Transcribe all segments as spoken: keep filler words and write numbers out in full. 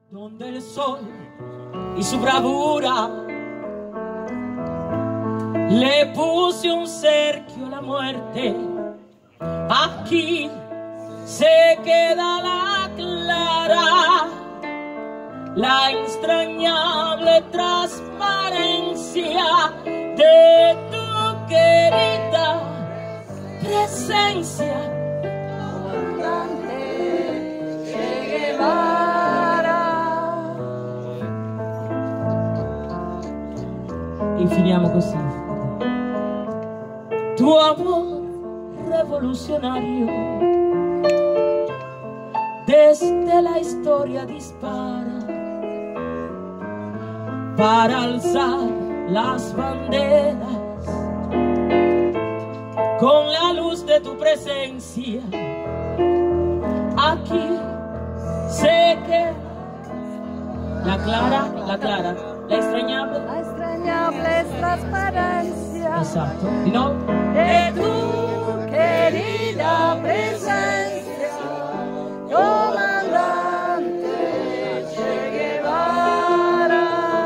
Donde el sol y su bravura le puse un cerquio a la muerte. Aquí se queda la clara, la extrañable transparencia de tu querida presencia. Comandante Che Guevara. E finiamo così. Tu amor revolucionario desde la historia dispara para alzar las banderas con la luz de tu presencia. Aquí sé que la clara, la clara, la extrañable, La extrañable transparencia. exacto, y no De tu querida presencia, comandante Che Guevara.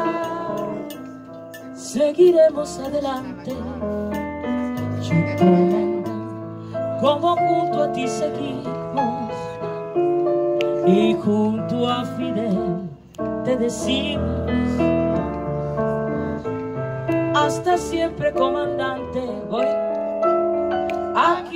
seguiremos adelante, yo comandante, como junto a ti seguimos y junto a Fidel te decimos hasta siempre, comandante. Voy aquí.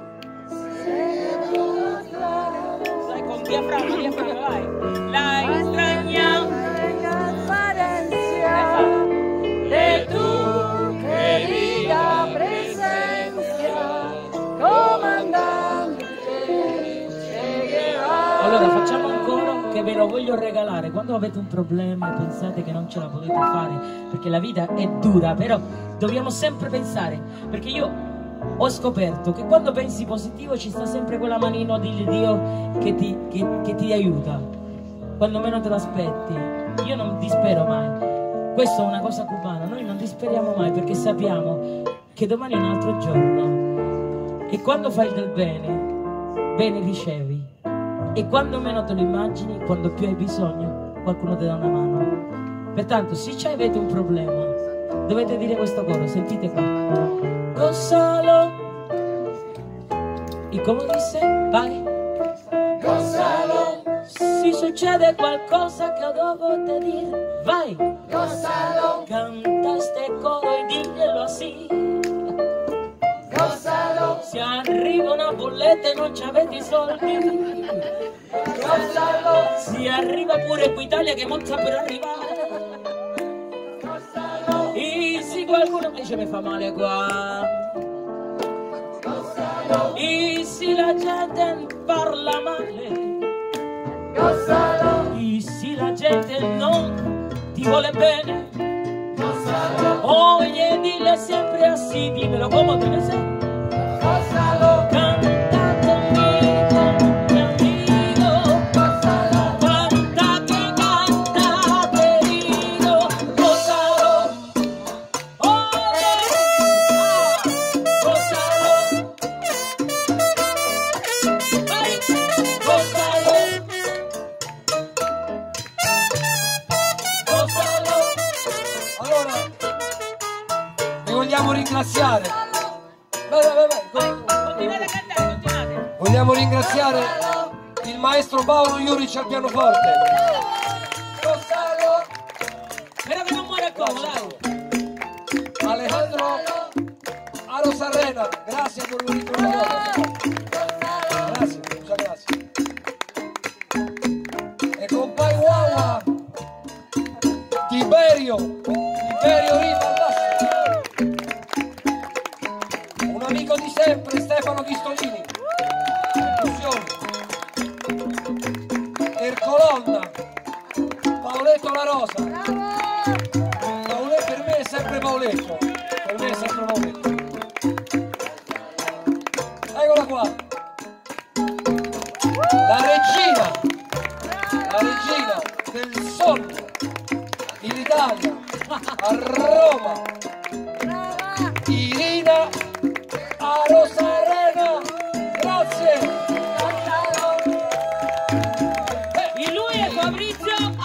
Sai, con diafragma, diafragma, vai. La extrañable Transparencia de tu querida presencia, comandante Che Guevara. Allora facciamo un coro che ve lo voglio regalare. Quando avete un problema e pensate che non ce la potete fare, perché la vita è dura, però dobbiamo sempre pensare, perché io ho scoperto che quando pensi positivo ci sta sempre quella manino di Dio che ti, che, che ti aiuta quando meno te lo aspetti. Io non dispero mai, questa è una cosa cubana, noi non disperiamo mai perché sappiamo che domani è un altro giorno e quando fai del bene, bene ricevi. E quando meno te lo immagini, quando più hai bisogno, qualcuno ti dà una mano. Pertanto, se avete un problema, dovete dire questo coro, sentite qua. Gózalo. ¿Y cómo dice? Vai. Gózalo, Si succede qualcosa che devo te dire, vai. gózalo, Canta este coro y díglielo así. gózalo, Se arriva una bolletta e non ci avete i soldi, gózalo, si arriva pure Equitalia che non sta per arrivare. gózalo, E se qualcuno dice mi fa male qua, gózalo, e se la gente parla male, gózalo, e se la gente non ti vuole bene, gózalo, oye, dile sempre así, dímelo como debe ser. gózalo, Canta conmigo, mi amigo, gózalo, canta que canta, querido, gózalo, oye, ah, gózalo, ay, gózalo, gózalo. Allora, vi vogliamo ringraziare. Vai, vai, vai, vai. Continuate a cantare, continuate. Vogliamo ringraziare il maestro Paolo Juric al pianoforte. Spero che non muore il covo, dai. Alejandro Arosarena, grazie per un ritrovato. Grazie, muchas gracias. E compai Wawa, Tiberio, Tiberio Riva al basso. Un amico di sempre, Stefano Ghistolini. Percussioni. Ercolonna, Paoletto La Rosa. Paoletto per me è sempre Paoletto. Per me è sempre Paoletto. Eccola qua. La regina. La regina del sogno in Italia, a Roma. Irina Arosarena. Grazie. E lui è Fabrizio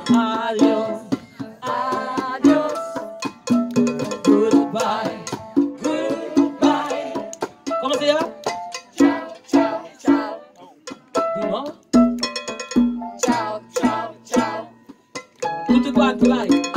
adios, adios, goodbye, goodbye. Come si chiama? Ciao, ciao, ciao. Di nuovo? Ciao, ciao, ciao. Tutti quanti, vai.